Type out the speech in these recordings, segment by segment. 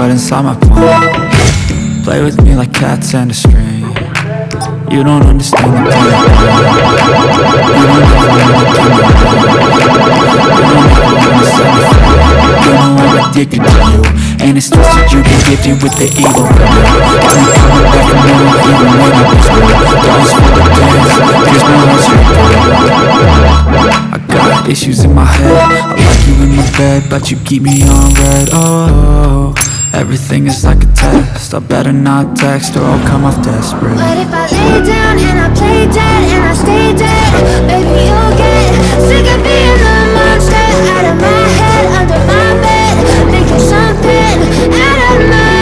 but inside my palm. Play with me like cats and a string. You don't understand the pain. You don't ever wanna give me love. You don't ever wanna set me free. You know I'm addicted to you, and it's twisted. You get gifted with the evil from you. Got me coming back from you, even when I was through. Dolls for the dance, here's my heart straight through. I got issues in my head. I like you in my bed, but you keep me on red. Oh, everything is like a test. I better not text or I'll come off desperate. But if I lay down and I play dead and I stay dead, baby, you'll get sick of being the monster out of my head, under my bed, thinking something out of my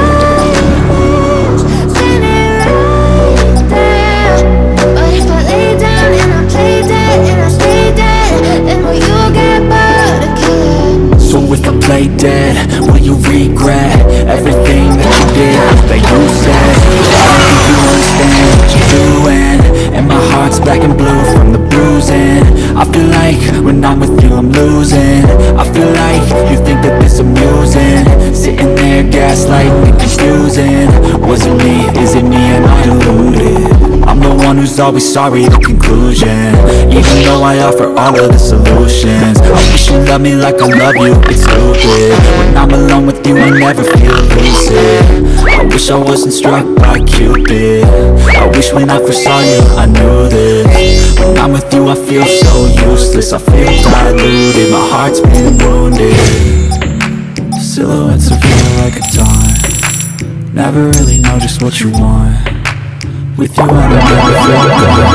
nightmares, standing right there. But if I lay down and I play dead and I stay dead, then will you get bored of killing? So if I play dead, will you regret everything that you did, that you said? I don't think you understand what you're doing, and my heart's black and blue from the bruising. I feel like when I'm with you I'm losing. I feel like you think that this amusing, sitting there gaslighting and confusing. Was it me? Is it me? Am I deluded? I'm the one who's always sorry, the conclusion. Even though I offer all of the solutions, I wish you loved me like I love you, it's stupid. When I'm alone with you I never feel lucid. I wish I wasn't struck by Cupid. I wish when I first saw you I knew this. When I'm with you I feel so useless, I feel diluted, my heart's been wounded. Silhouettes of you like a dawn, never really know just what you want. With you I don't ever feel gone.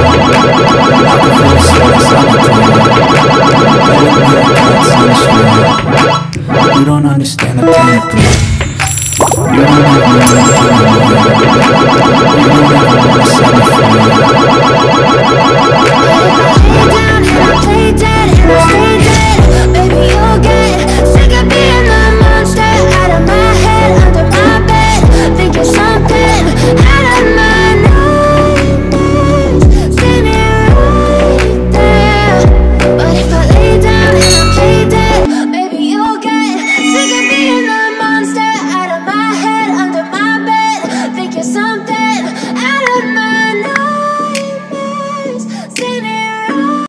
I can feel the sweat inside my palm. Play with me like cats on a string. You don't understand the pain of blue. You don't ever wanna give me love. You don't ever wanna set me free. But if I lay down and I play dead and I stay